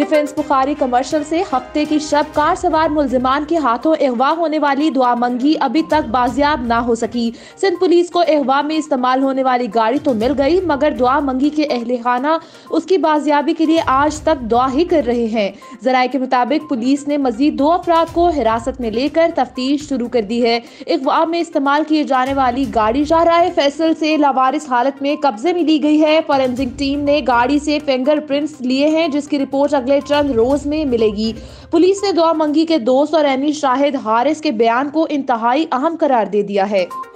Defence Bukhari commercial से हफ्ते की शब कार सवार मुलजिमान के हाथों अगवा होने वाली दुआ मंगी अभी तक बाजियाब ना हो सकी। सिंध पुलिस को अगवा में इस्तेमाल होने वाली गाड़ी तो मिल गई, मगर दुआ मंगी के अहले खाना उसकी बाजियाबी के लिए आज तक दुआ ही कर रहे हैं। जराये के मुताबिक पुलिस ने मजीद 2 अफराद को हिरासत में लेकर तफ्तीश शुरू कर दी है। अगवा में इस्तेमाल किए जाने वाली गाड़ी शाहराह फैसल से लावारिस हालत में कब्जे में ली गई है। फॉरेंसिक टीम ने गाड़ी से फिंगरप्रिंट्स लिए हैं, जिसकी रिपोर्ट अगले चंद रोज में मिलेगी। पुलिस ने दुआ मंगी के दोस्त और ऐनी शाहिद हारिस के बयान को इंतहाई अहम करार दे दिया है।